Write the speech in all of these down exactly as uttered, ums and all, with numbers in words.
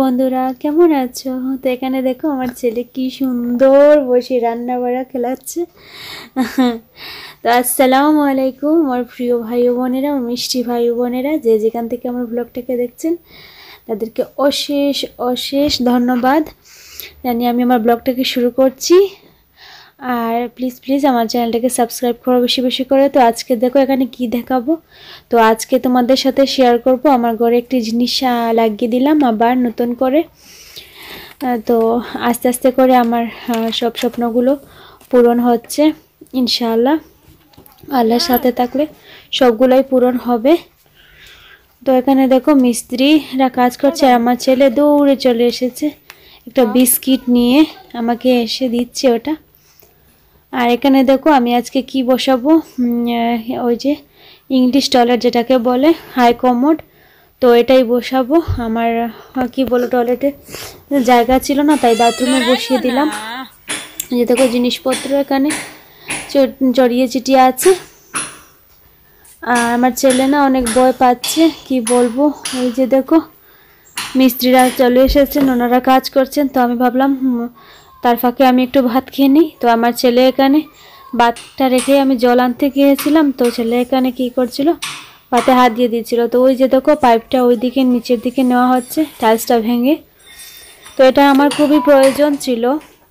বন্ধুরা কেমন আছো? তো এখানে দেখো আমার ছেলে কি সুন্দর বসে রান্না বাড়া খেলাচ্ছে। তো আসসালামু আলাইকুম আমার প্রিয় ভাই বোনেরা, আমার মিষ্টি ভাই বোনেরা, যে যেখান থেকে আমার ব্লগটাকে দেখছেন তাদেরকে অশেষ অশেষ ধন্যবাদ জানিয়ে আমি আমার ব্লগটাকে শুরু করছি। আর প্লিজ প্লিজ আমার চ্যানেলটাকে সাবস্ক্রাইব করো বেশি বেশি করে। তো আজকে দেখো এখানে কি দেখাবো, তো আজকে তোমাদের সাথে শেয়ার করব আমার ঘরে একটি জিনিস লাগিয়ে দিলাম আবার নতুন করে। তো আস্তে আস্তে করে আমার সব স্বপ্নগুলো পূরণ হচ্ছে ইনশাআল্লাহ, আল্লাহর সাথে থাকলে সবগুলোই পূরণ হবে। তো এখানে দেখো মিস্ত্রিরা কাজ করছে আর আমার ছেলে দৌড়ে চলে এসেছে একটা বিস্কিট নিয়ে আমাকে এসে দিচ্ছে ওটা। আর এখানে দেখো আমি আজকে কি বসাবো, ওই যে ইংলিশ টয়লেট যেটাকে বলে হাই কমোড, তো এটাই বসাবো। আমার কি বলো টয়লেটে জায়গা ছিল না, তাই বাথরুমে বসিয়ে দিলাম। যে দেখো জিনিসপত্র এখানে জড়িয়ে চিটিয়ে আছে। আর আমার ছেলে না অনেক ভয় পাচ্ছে, কি বলবো। এই যে দেখো মিস্ত্রিরা চলে এসেছেন, ওনারা কাজ করছেন, তো আমি ভাবলাম তার ফাঁকে আমি একটু ভাত খেয়ে নিই। তো আমার ছেলে এখানে ভাতটা রেখে আমি জল আনতে গিয়েছিলাম, তো ছেলে এখানে কি করছিল, ভাতে হাত দিয়ে দিচ্ছিল। তো ওই যে দেখো পাইপটা ওই দিকে নিচের দিকে নেওয়া হচ্ছে টাইলসটা ভেঙে। তো এটা আমার খুবই প্রয়োজন ছিল,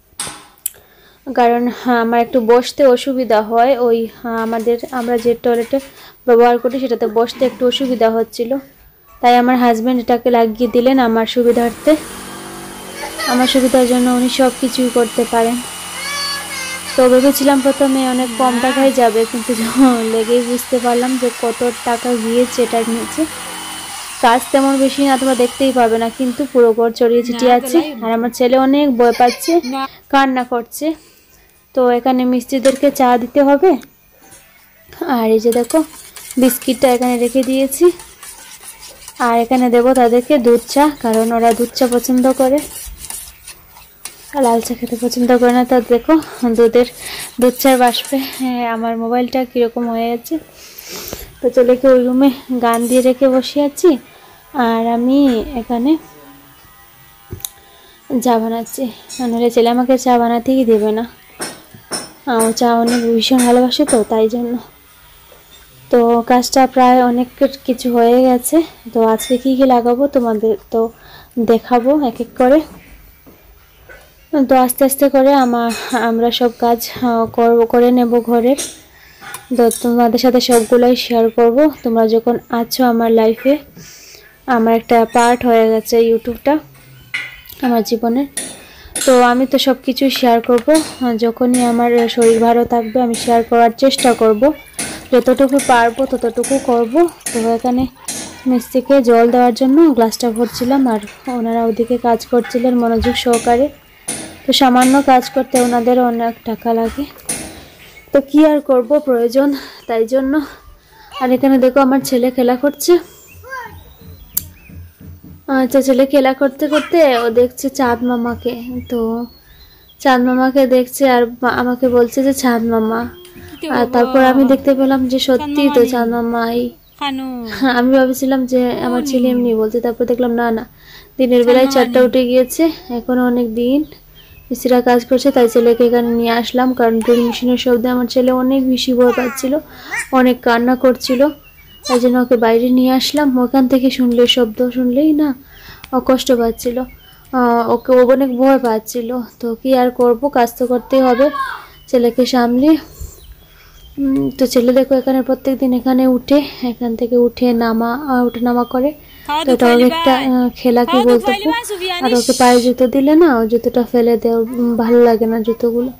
কারণ আমার একটু বসতে অসুবিধা হয়। ওই আমাদের আমরা যে টয়লেটে ব্যবহার করি সেটাতে বসতে একটু অসুবিধা হচ্ছিল, তাই আমার হাজব্যান্ড এটাকে লাগিয়ে দিলেন আমার সুবিধার্থে। আমার সুবিধার জন্য উনি সব কিছুই করতে পারেন। তো ভেবেছিলাম প্রথমে অনেক কম টাকায় যাবে, কিন্তু লেগেই বুঝতে পারলাম যে কত টাকা গিয়েছে এটার নিচে। কাজ তেমন বেশি না, তোমরা দেখতেই পাবে না, কিন্তু পুরো ঘর ছড়িয়ে ছিটিয়ে আছে। আর আমার ছেলে অনেক ভয় পাচ্ছে, কান্না করছে। তো এখানে মিস্ত্রিদেরকে চা দিতে হবে। আর এই যে দেখো বিস্কিটটা এখানে রেখে দিয়েছি। আর এখানে দেবো তাদেরকে দুধ চা, কারণ ওরা দুধ চা পছন্দ করে, লাল চা খেতে পছন্দ করে না। তো দেখো দুধের দুধ চার বাষ্পে আমার মোবাইলটা কীরকম হয়ে আছে। তো ছেলেকে ওই রুমে গান দিয়ে রেখে বসে আছি, আর আমি এখানে চা বানাচ্ছি। নাহলে ছেলে আমাকে চা বানাতেই দেবে না, আমার চা অনেক ভীষণ ভালোবাসে, তো তাই জন্য। তো কাজটা প্রায় অনেক কিছু হয়ে গেছে। তো আজকে কী কী লাগাবো তোমাদের তো দেখাবো এক এক করে। তো আস্তে আস্তে করে আমার আমরা সব কাজ করব করে নেব ঘরের। তো তোমাদের সাথে সবগুলোই শেয়ার করব। তোমরা যখন আছো আমার লাইফে, আমার একটা পার্ট হয়ে গেছে ইউটিউবটা আমার জীবনে। তো আমি তো সব কিছু শেয়ার করব, যখনই আমার শরীর ভালো থাকবে আমি শেয়ার করার চেষ্টা করব, যতটুকু পারবো ততটুকু করব। তো এখানে মিস্ত্রিকে জল দেওয়ার জন্য গ্লাসটা ভরছিলাম, আর ওনারা ওদিকে কাজ করছিলেন মনোযোগ সহকারে। তো সামান্য কাজ করতে ওনাদের অনেক টাকা লাগে, তো কি আর করব, প্রয়োজন তাই জন্য। আর এখানে দেখো আমার ছেলে খেলা করছে। আচ্ছা, ছেলে খেলা করতে করতে ও দেখছে চাঁদ মামাকে, তো চাঁদ মামাকে দেখছে আর আমাকে বলছে যে চাঁদ মামা। আর তারপর আমি দেখতে পেলাম যে সত্যি তো চাঁদ মামাই। আমি ভাবছিলাম যে আমার ছেলে এমনি বলছে, তারপর দেখলাম না না, দিনের বেলায় চারটা উঠে গিয়েছে, এখনো অনেক দিন মিস্ত্রিরা কাজ করছে, তাই ছেলেকে এখানে নিয়ে আসলাম। কারণ ড্রিল মেশিনের শব্দে আমার ছেলে অনেক বেশি ভয় পাচ্ছিল, অনেক কান্না করছিল, তাই জন্য ওকে বাইরে নিয়ে আসলাম। ওখান থেকে শুনলে শব্দ শুনলেই না ও কষ্ট পাচ্ছিল, ওকে ও অনেক ভয় পাচ্ছিল। তো কি আর করব, কাজ তো করতেই হবে ছেলেকে সামলে। তো ছেলে দেখো এখানে প্রত্যেক দিন এখানে উঠে এখান থেকে উঠে নামা উঠে নামা করে। তো এটা একটা খেলা কি বলতে, আর ওকে পায়ে জুতো দিলে না ও জুতোটা ফেলে দেয়, ভালো লাগে না জুতোগুলো।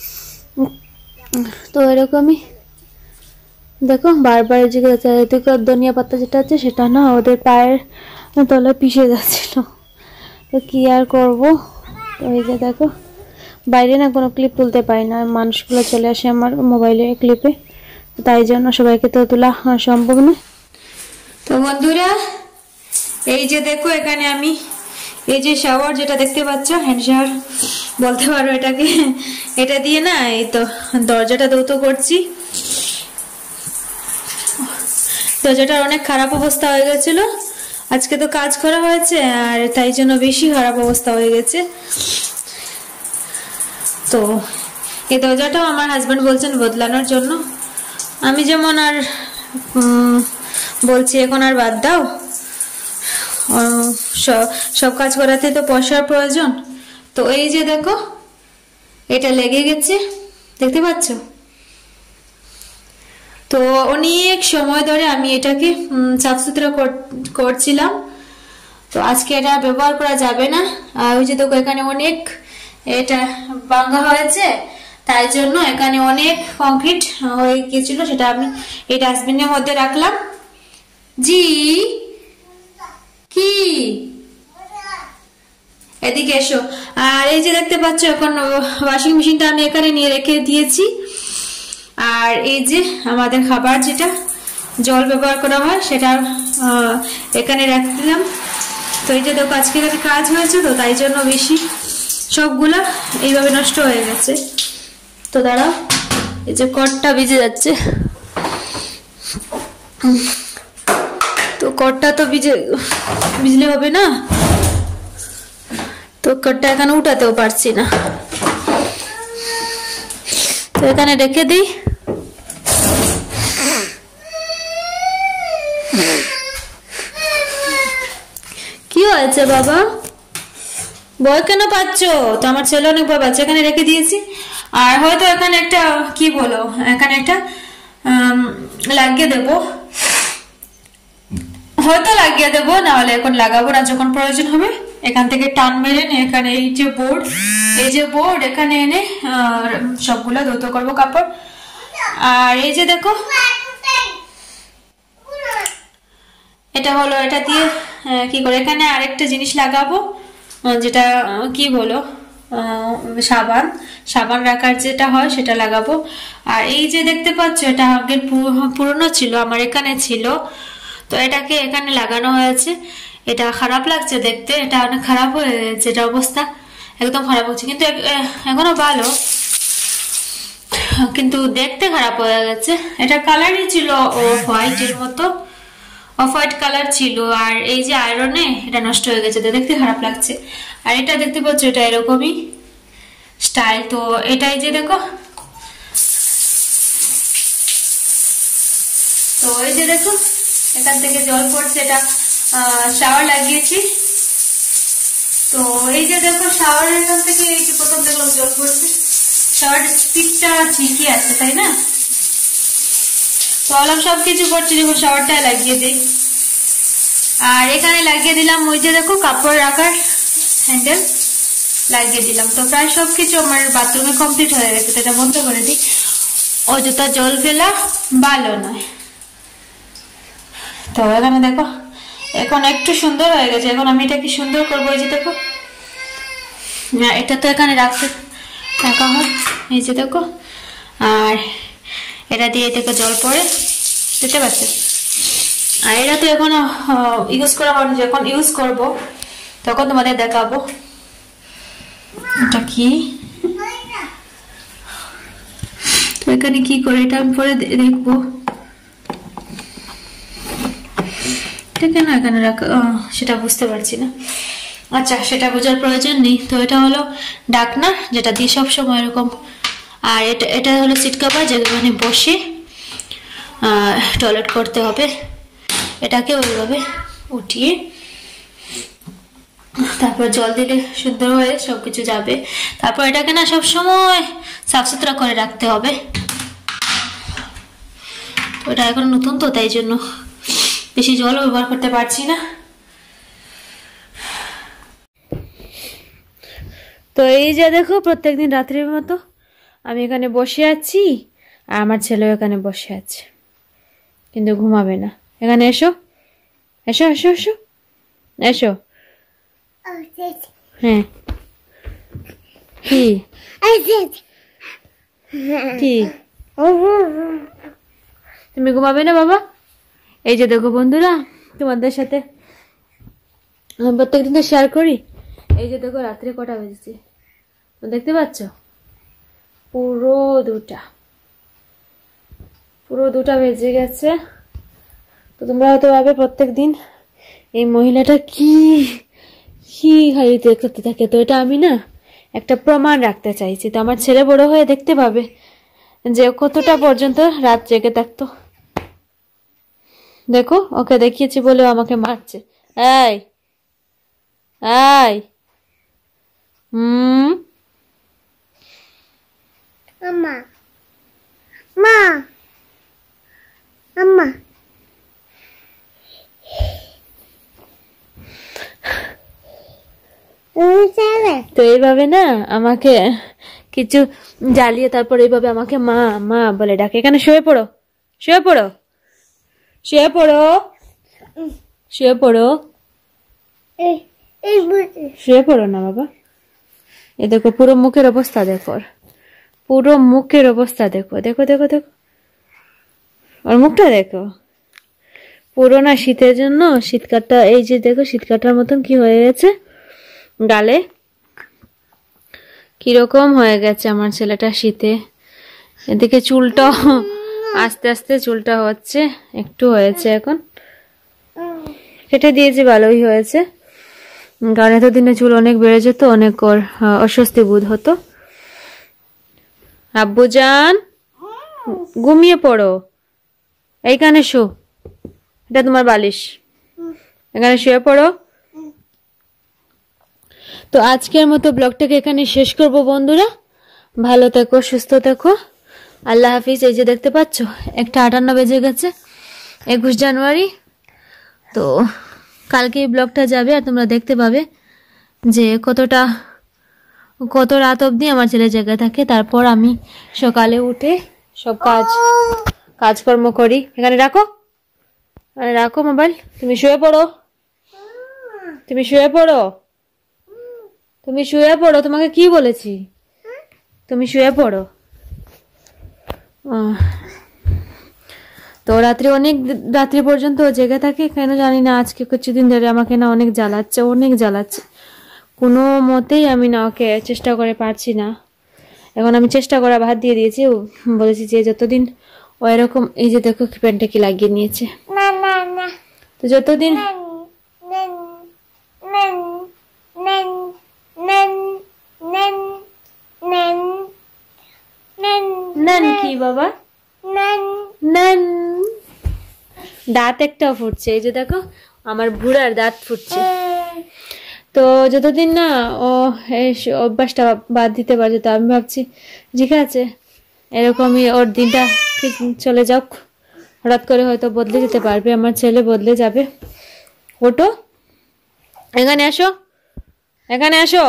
তো এরকমই দেখো বারবার যেহেতু ধনিয়া পাতা যেটা আছে সেটা না ওদের পায়ের তলায় পিষে যাচ্ছিল, তো কি আর করব। তো এই যে দেখো বাইরে না কোনো ক্লিপ তুলতে পারি না, মানুষগুলো চলে আসে আমার মোবাইলে ক্লিপে, তাই জন্য সবাইকে তো তোলা সম্ভব না। তো বন্ধুরা এই যে দেখো এখানে আমি এই যে শাওয়ার যেটা দেখতে পাচ্ছ, হ্যান্ড শাওয়ার বলতে পারো এটাকে, এটা দিয়ে না এই তো দরজাটা দৌত করছি। দরজাটার অনেক খারাপ অবস্থা হয়ে গেছিল, আজকে তো কাজ করা হয়েছে আর তাই জন্য বেশি খারাপ অবস্থা হয়ে গেছে। তো এই দরজাটাও আমার হাজবেন্ড বলছেন বদলানোর জন্য। আমি যেমন আর বলছি এখন আর বাদ দাও, সব কাজ করাতে তো পয়সার প্রয়োজন। তো এই যে দেখো এটা লেগে গেছে, দেখতে পাচ্ছ? তো অনেক সময় ধরে আমি এটাকে সাফ সুতরা করছিলাম। তো আজকে এটা ব্যবহার করা যাবে না। আর ওই যে দেখো এখানে অনেক এটা ভাঙা হয়েছে, তাই জন্য এখানে অনেক কংক্রিট হয়ে গিয়েছিল, সেটা আমি এই ডাস্টবিনের মধ্যে রাখলাম। জি কি এদিকে এসো। আর এই যে দেখতে পাচ্ছ এখন ওয়াশিং মেশিনটা আমি এখানে নিয়ে রেখে দিয়েছি। আর এই যে আমাদের খাবার যেটা জল ব্যবহার করা হয় সেটা এখানে রাখলাম। তো এই যে দেখো আজকে এখানে কাজ হয়েছে, তো তাই জন্য বেশি সবগুলা এইভাবে নষ্ট হয়ে গেছে। তো দাঁড়াও, এই যে কটটা ভিজে যাচ্ছে, তো কটটা তো ভিজে ভিজলে হবে না, তো কটটা এখানে উঠাতেও পারছি না, তো এখানে রেখে দিই। কি হয়েছে বাবা, ভয় কেন পাচ্ছ? তো আমার ছেলে অনেক ভয় পাচ্ছে, এখানে রেখে দিয়েছি। আর হয়তো এখানে একটা কি বলো এখানে একটা লাগিয়ে দেবো, হয়তো লাগিয়ে দেবো, না হলে এখন লাগাবো না, যখন প্রয়োজন হবে এখান থেকে টান মেরে এনে এখানে এই যে বোর্ড এই যে বোর্ড এখানে এনে সবগুলো ধুতো করবো কাপড়। আর এই যে দেখো এটা হলো, এটা দিয়ে কি করে এখানে আরেকটা জিনিস লাগাবো, যেটা কি বলো সাবান সাবান রাখার যেটা হয় সেটা লাগাবো। আর এই যে দেখতে পাচ্ছ এটা আগের পুরনো ছিল, আমার এখানে ছিল, তো এটাকে এখানে লাগানো হয়েছে। এটা খারাপ লাগছে দেখতে, এটা অনেক খারাপ হয়ে গেছে, এটা অবস্থা একদম খারাপ হচ্ছে, কিন্তু এখনো ভালো, কিন্তু দেখতে খারাপ হয়ে গেছে। এটা কালারই ছিল অফ হোয়াইটের মতো, অফ হোয়াইট কালার ছিল। আর এই যে আয়রনে এটা নষ্ট হয়ে গেছে, তো দেখতে খারাপ লাগছে। আর এটা দেখতে পাচ্ছ এটা এরকমই স্টাইল। তো এটাই যে দেখো, তো এই যে দেখো এখান থেকে জল পড়ছে, এটা শাওয়ার লাগিয়েছি। তো এই যে দেখো শাওয়ারের এখান থেকে এই যে প্রথম দেখলাম জল পড়ছে, শাওয়ারের স্পিডটা ঠিকই আছে তাই না? তো আলাম সবকিছু করছি যখন শাওয়ারটা লাগিয়ে দিই। আর এখানে লাগিয়ে দিলাম ওই যে দেখো কাপড় রাখার হ্যান্ডেল লাগিয়ে দিলাম। তো প্রায় সবকিছু আমার বাথরুমে কমপ্লিট হয়ে গেছে, তো এটা বন্ধ করে দিই, অযথা জল ফেলা ভালো নয়। তো এখানে দেখো এখন একটু সুন্দর হয়ে গেছে। এখন আমি এটা কি সুন্দর করবো, এই যে দেখো না এটা তো এখানে রাখতে রাখা হয়, এই যে দেখো। আর এটা দিয়ে থেকে জল পড়ে, দেখতে পাচ্ছ? আর এটা তো এখন ইউজ করা হয়নি, যখন ইউজ করব তখন তোমাদের দেখাবো। এটা কি, তো এখানে কি করে এটা আমি পরে দেখবো, এটা কেন এখানে রাখা সেটা বুঝতে পারছি না। আচ্ছা সেটা বোঝার প্রয়োজন নেই। তো এটা হলো ঢাকনা, যেটা দিয়ে সবসময় এরকম। আর এটা এটা হলো সিট কভার, যেখানে বসে টয়লেট করতে হবে। এটাকে ওইভাবে উঠিয়ে তারপর জল দিলে সুন্দর হয়ে সবকিছু যাবে। তারপর এটাকে না সবসময় সাফ সুতরা করে রাখতে হবে। তো এটা এখন নতুন, তো তাই জন্য বেশি জল ব্যবহার করতে পারছি না। তো এই যে দেখো প্রত্যেকদিন রাত্রির মতো আমি এখানে বসে আছি, আর আমার ছেলেও এখানে বসে আছে, কিন্তু ঘুমাবে না। এখানে এসো এসো এসো এসো এসো। হ্যাঁ কি কি তুমি ঘুমাবে না বাবা? এই যে দেখো বন্ধুরা, তোমাদের সাথে প্রত্যেকদিন তো শেয়ার করি। এই যে দেখো রাত্রে কটা বেজেছে, দেখতে পাচ্ছ? পুরো দুটা পুরো দুটা বেজে গেছে। তো তোমরা হয়তো ভাবে প্রত্যেক দিন এই মহিলাটা কি কি খালি করতে থাকে। তো এটা আমি না একটা প্রমাণ রাখতে চাইছি, তো আমার ছেলে বড় হয়ে দেখতে পাবে যে কতটা পর্যন্ত রাত জেগে থাকতো। দেখো ওকে দেখিয়েছি বলে আমাকে মারছে। এই এই হুম Mama. Ma. Mama. তো এইভাবে না আমাকে কিছু জ্বালিয়ে তারপর এইভাবে আমাকে মা মা বলে ডাকে। এখানে শুয়ে পড়ো, শুয়ে পড়ো, শুয়ে পড়ো, শুয়ে পড়ো, শুয়ে পড়ো না বাবা। এ দেখো পুরো মুখের অবস্থা দেখো, পুরো মুখের অবস্থা দেখো, দেখো দেখো দেখো ওর মুখটা দেখো। পুরো না শীতের জন্য শীতকালটা এই যে দেখো শীতকালটার মতন কি হয়ে গেছে গালে, কিরকম হয়ে গেছে আমার ছেলেটা শীতে। এদিকে চুলটা আস্তে আস্তে চুলটা হচ্ছে, একটু হয়েছে, এখন কেটে দিয়েছি, ভালোই হয়েছে। কারণ এতদিনে চুল অনেক বেড়ে যেত, অনেক ওর অস্বস্তি বোধ হতো। আব্বুজান ঘুমিয়ে পড়ো, এইখানে শো, এটা তোমার বালিশ, এখানে শুয়ে পড়ো। তো আজকের মতো ব্লগটাকে এখানে শেষ করব বন্ধুরা। ভালো থেকো, সুস্থ থেকো, আল্লাহ হাফিজ। এই যে দেখতে পাচ্ছ একটা আটান্ন বেজে গেছে, একুশ জানুয়ারি। তো কালকে এই ব্লগটা যাবে আর তোমরা দেখতে পাবে যে কতটা কত রাত অবধি আমার ছেলে জেগে থাকে। তারপর আমি সকালে উঠে সব কাজ কাজকর্ম করি। এখানে রাখো, রাখো মোবাইল, তুমি শুয়ে পড়ো, তুমি শুয়ে পড়ো, তুমি শুয়ে পড়ো, তোমাকে কি বলেছি, তুমি শুয়ে পড়ো। তো রাত্রি অনেক রাত্রি পর্যন্ত জেগে থাকে, কেন জানি না। আজকে কিছুদিন ধরে আমাকে না অনেক জ্বালাচ্ছে, অনেক জ্বালাচ্ছে, কোনো মতেই আমি না ওকে চেষ্টা করে পারছি না। এখন আমি চেষ্টা করা বাদ দিয়ে দিয়েছি, বলেছি যে যতদিন ও এরকম, এই যে দেখো প্যান্টটা কি লাগিয়ে নিয়েছে, তো যতদিন নান কি বাবা, নান দাঁত একটাও ফুটছে, এই যে দেখো আমার বুড়ার দাঁত ফুটছে। তো যতদিন না ও এই অভ্যাসটা বাদ দিতে পারছে, তো আমি ভাবছি ঠিক আছে এরকমই ওর দিনটা চলে যাক, হঠাৎ করে হয়তো বদলে যেতে পারবে, আমার ছেলে বদলে যাবে। ওটো, এখানে আসো, এখানে আসো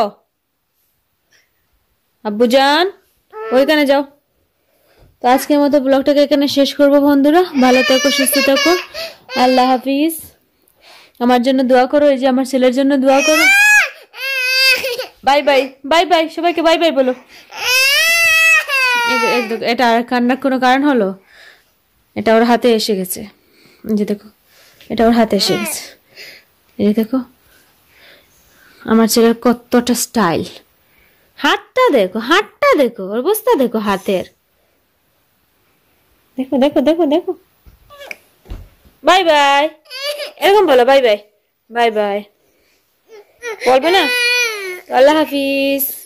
আব্বুজান, ওইখানে যাও। তো আজকের মতো ব্লগটাকে এখানে শেষ করবো বন্ধুরা। ভালো থেকো, সুস্থ থেকো, আল্লাহ হাফিজ। আমার জন্য দোয়া করো, এই যে আমার ছেলের জন্য দোয়া করো। বাই বাই, বাই বাই, সবাইকে বাই বাই বলো। এটা কান্নার কোনো কারণ হলো? এটা ওর হাতে এসে গেছে, যে দেখো এটা ওর হাতে এসে গেছে, এই যে দেখো আমার ছেলের কতটা স্টাইল। হাতটা দেখো, হাতটা দেখো, অবস্থা দেখো হাতের, দেখো দেখো দেখো দেখো। বাই বাই এরকম বলো, বাই বাই, বাই বাই বলবে না। আল্লাহ হাফিজ।